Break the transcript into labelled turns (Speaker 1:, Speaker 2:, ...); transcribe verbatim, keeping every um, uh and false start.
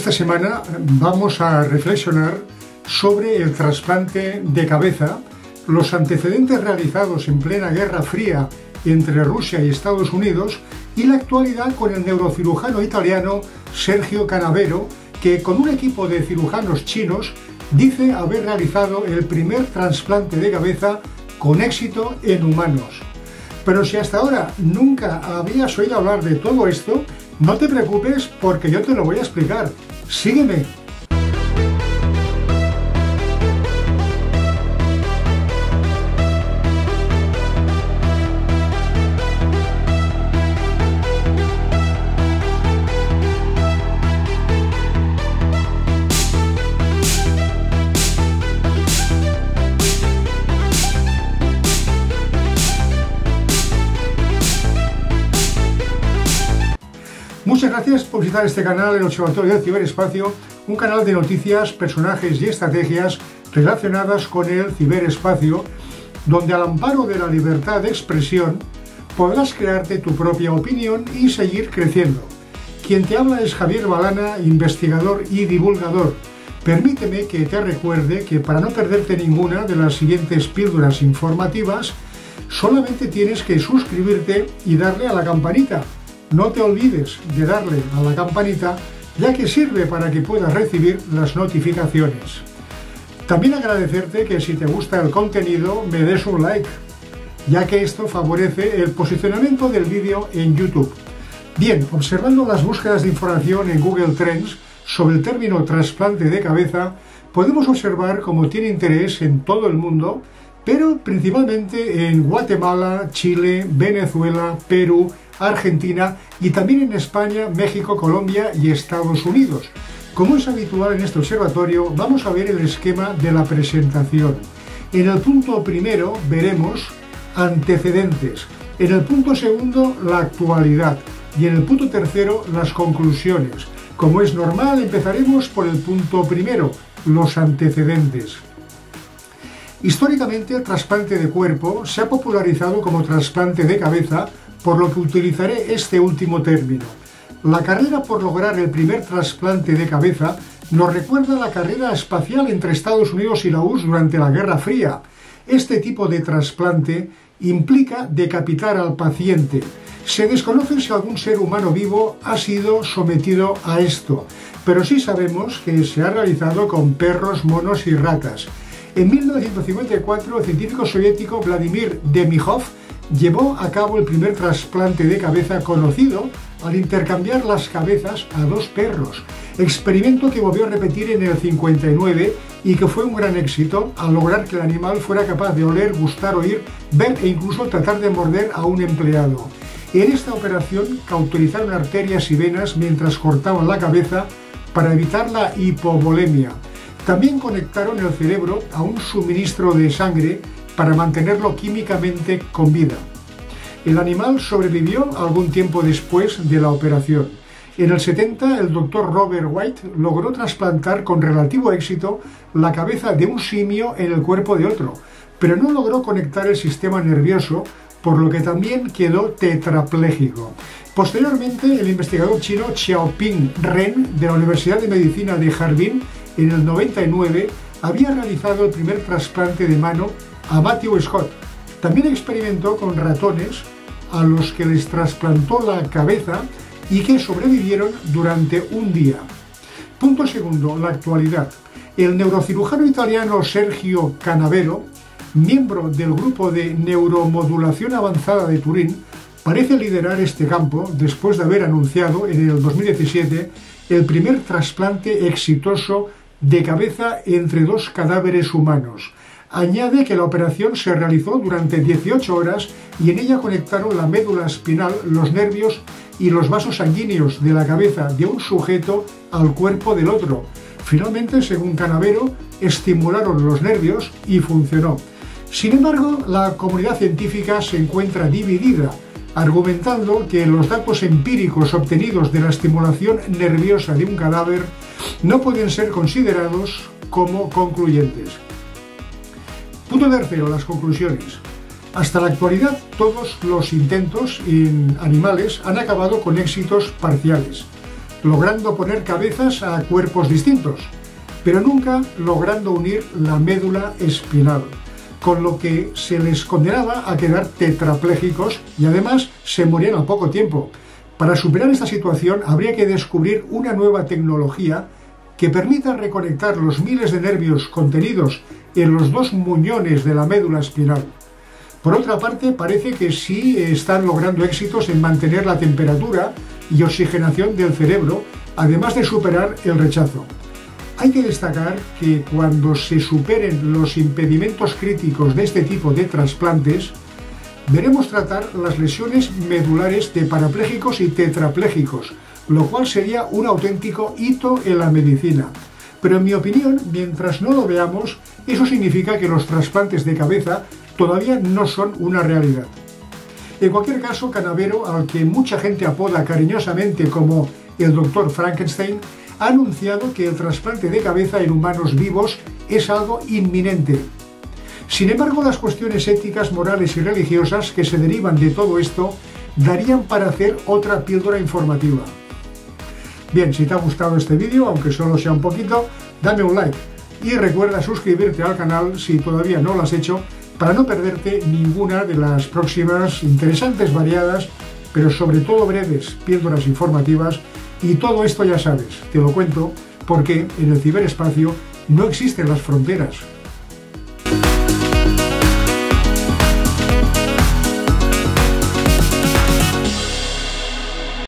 Speaker 1: Esta semana vamos a reflexionar sobre el trasplante de cabeza, los antecedentes realizados en plena Guerra Fría entre Rusia y Estados Unidos y la actualidad con el neurocirujano italiano Sergio Canavero, que con un equipo de cirujanos chinos dice haber realizado el primer trasplante de cabeza con éxito en humanos. Pero si hasta ahora nunca habías oído hablar de todo esto, no te preocupes porque yo te lo voy a explicar. ¡Sígueme! Muchas gracias por visitar este canal, el Observatorio del Ciberespacio, un canal de noticias, personajes y estrategias relacionadas con el ciberespacio, donde al amparo de la libertad de expresión podrás crearte tu propia opinión y seguir creciendo. Quien te habla es Javier Balana, investigador y divulgador. Permíteme que te recuerde que para no perderte ninguna de las siguientes píldoras informativas, solamente tienes que suscribirte y darle a la campanita. No te olvides de darle a la campanita, ya que sirve para que puedas recibir las notificaciones. También agradecerte que si te gusta el contenido me des un like, ya que esto favorece el posicionamiento del vídeo en YouTube. Bien, observando las búsquedas de información en Google Trends sobre el término trasplante de cabeza, podemos observar cómo tiene interés en todo el mundo, pero principalmente en Guatemala, Chile, Venezuela, Perú, Argentina y también en España, México, Colombia y Estados Unidos. Como es habitual en este observatorio, vamos a ver el esquema de la presentación. En el punto primero veremos antecedentes, en el punto segundo la actualidad y en el punto tercero las conclusiones. Como es normal, empezaremos por el punto primero, los antecedentes. Históricamente, el trasplante de cuerpo se ha popularizado como trasplante de cabeza, por lo que utilizaré este último término. La carrera por lograr el primer trasplante de cabeza nos recuerda a la carrera espacial entre Estados Unidos y la U R S S durante la Guerra Fría. Este tipo de trasplante implica decapitar al paciente. Se desconoce si algún ser humano vivo ha sido sometido a esto, pero sí sabemos que se ha realizado con perros, monos y ratas. En mil novecientos cincuenta y cuatro, el científico soviético Vladimir Demihov llevó a cabo el primer trasplante de cabeza conocido al intercambiar las cabezas a dos perros, experimento que volvió a repetir en el cincuenta y nueve y que fue un gran éxito al lograr que el animal fuera capaz de oler, gustar, oír, ver e incluso tratar de morder a un empleado. En esta operación cauterizaron arterias y venas mientras cortaban la cabeza para evitar la hipovolemia. También conectaron el cerebro a un suministro de sangre para mantenerlo químicamente con vida. El animal sobrevivió algún tiempo después de la operación. En el setenta, el doctor Robert White logró trasplantar con relativo éxito la cabeza de un simio en el cuerpo de otro, pero no logró conectar el sistema nervioso, por lo que también quedó tetrapléjico. Posteriormente, el investigador chino Xiaoping Ren de la Universidad de Medicina de Harbin, en el noventa y nueve, había realizado el primer trasplante de mano a Matthew Scott. También experimentó con ratones a los que les trasplantó la cabeza y que sobrevivieron durante un día. Punto segundo, la actualidad. El neurocirujano italiano Sergio Canavero, miembro del grupo de neuromodulación avanzada de Turín, parece liderar este campo después de haber anunciado en el dos mil diecisiete el primer trasplante exitoso de cabeza entre dos cadáveres humanos. Añade que la operación se realizó durante dieciocho horas y en ella conectaron la médula espinal, los nervios y los vasos sanguíneos de la cabeza de un sujeto al cuerpo del otro. Finalmente, según Canavero, estimularon los nervios y funcionó. Sin embargo, la comunidad científica se encuentra dividida, argumentando que los datos empíricos obtenidos de la estimulación nerviosa de un cadáver no pueden ser considerados como concluyentes. Punto tercero, las conclusiones. Hasta la actualidad, todos los intentos en animales han acabado con éxitos parciales. logrando poner cabezas a cuerpos distintos, pero nunca logrando unir la médula espinal, con lo que se les condenaba a quedar tetraplégicos y además se morían al poco tiempo. Para superar esta situación habría que descubrir una nueva tecnología que permita reconectar los miles de nervios contenidos en los dos muñones de la médula espinal. Por otra parte, parece que sí están logrando éxitos en mantener la temperatura y oxigenación del cerebro, además de superar el rechazo. Hay que destacar que cuando se superen los impedimentos críticos de este tipo de trasplantes, veremos tratar las lesiones medulares de parapléjicos y tetraplégicos, lo cual sería un auténtico hito en la medicina. Pero en mi opinión, mientras no lo veamos, eso significa que los trasplantes de cabeza todavía no son una realidad. En cualquier caso, Canavero, al que mucha gente apoda cariñosamente como el doctor Frankenstein, ha anunciado que el trasplante de cabeza en humanos vivos es algo inminente. Sin embargo, las cuestiones éticas, morales y religiosas que se derivan de todo esto darían para hacer otra píldora informativa. Bien, si te ha gustado este vídeo, aunque solo sea un poquito, dame un like y recuerda suscribirte al canal si todavía no lo has hecho para no perderte ninguna de las próximas interesantes, variadas, pero sobre todo breves píldoras informativas. Y todo esto ya sabes, te lo cuento porque en el ciberespacio no existen las fronteras.